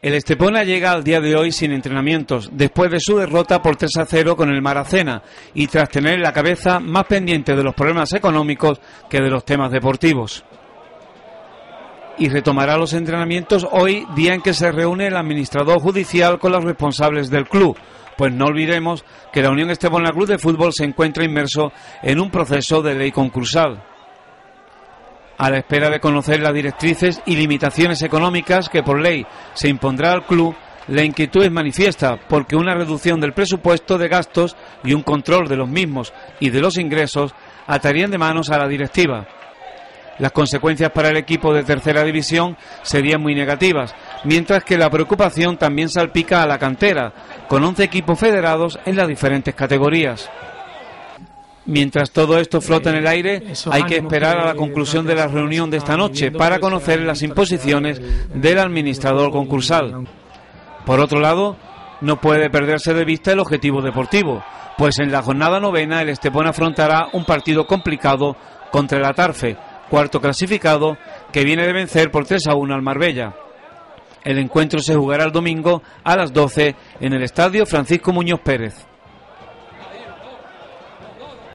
El Estepona llega al día de hoy sin entrenamientos, después de su derrota por 3-0 con el Maracena y tras tener la cabeza más pendiente de los problemas económicos que de los temas deportivos. Y retomará los entrenamientos hoy, día en que se reúne el administrador judicial con los responsables del club, pues no olvidemos que la Unión Estepona Club de Fútbol se encuentra inmerso en un proceso de ley concursal. A la espera de conocer las directrices y limitaciones económicas que por ley se impondrá al club, la inquietud es manifiesta porque una reducción del presupuesto de gastos y un control de los mismos y de los ingresos atarían de manos a la directiva. Las consecuencias para el equipo de tercera división serían muy negativas, mientras que la preocupación también salpica a la cantera, con 11 equipos federados en las diferentes categorías. Mientras todo esto flota en el aire, hay que esperar a la conclusión de la reunión de esta noche para conocer las imposiciones del administrador concursal. Por otro lado, no puede perderse de vista el objetivo deportivo, pues en la jornada novena el Estepona afrontará un partido complicado contra el Atarfe, cuarto clasificado, que viene de vencer por 3-1 al Marbella. El encuentro se jugará el domingo a las 12 en el Estadio Francisco Muñoz Pérez.